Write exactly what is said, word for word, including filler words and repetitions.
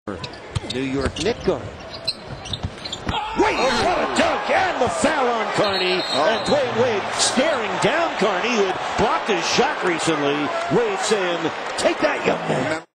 New York Knick guard. Wade, what a dunk, and the foul on Carney. Oh. And Dwyane Wade staring down Carney, who had blocked his shot recently. Wade saying, take that, young man.